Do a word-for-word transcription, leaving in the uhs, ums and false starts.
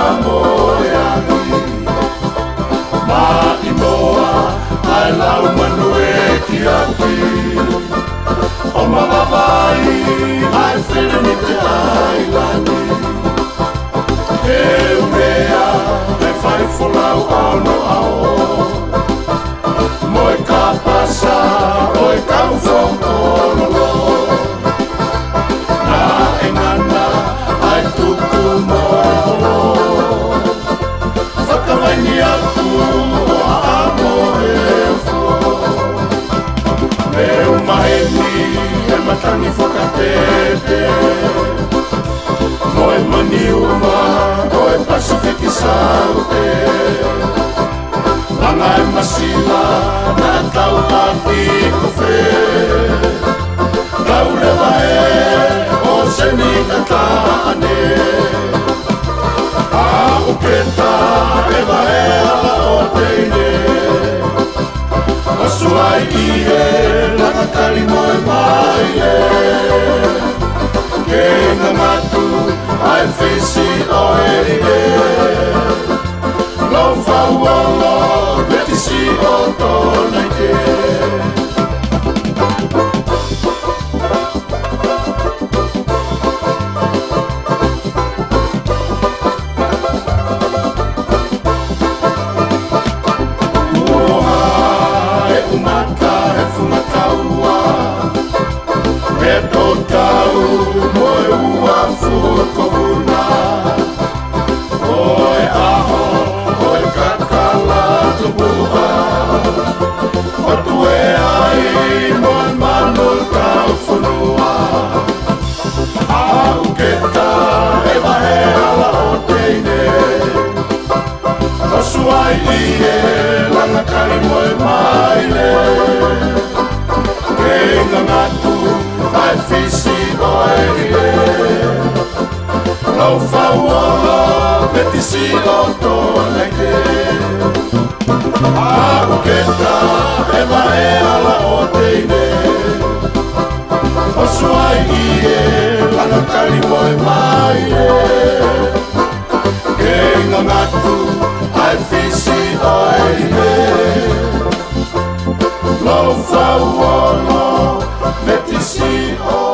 moeangi ma imoa ai lau manue ki aki o mawawai ai whiri ni te ailani e urea e whai wholau ono ao moe ka pasa oe kau whokololo na e ngana ai tuku moe holo whakamaini aku o a moe fo me umaheni e matangi whakatete moe mani uma oe Pasifiki Saute langa e masila na tau ati kofe tau lewa e o seni katane a uketa e wae ala o teine Osuai i e langa kari moe maile ke ngangatu ai whisi o erige lo whauolo vetisi o tōna ke Uoha e umata e whungataua e tō tau moe ua fukohuna oe aho oe kakala tupuha o tue ai moe manul kau whunua a uketa e wahe ala o teine Osuai i e langa kari moe maile ke ngangatu ai whisi o erire lau whauolo vetisi o tōna ke a uketa e wae ala o teine Osuai i e langa kari moe maile ke ngangatu ai whisi o erire lau whauolo vetisi o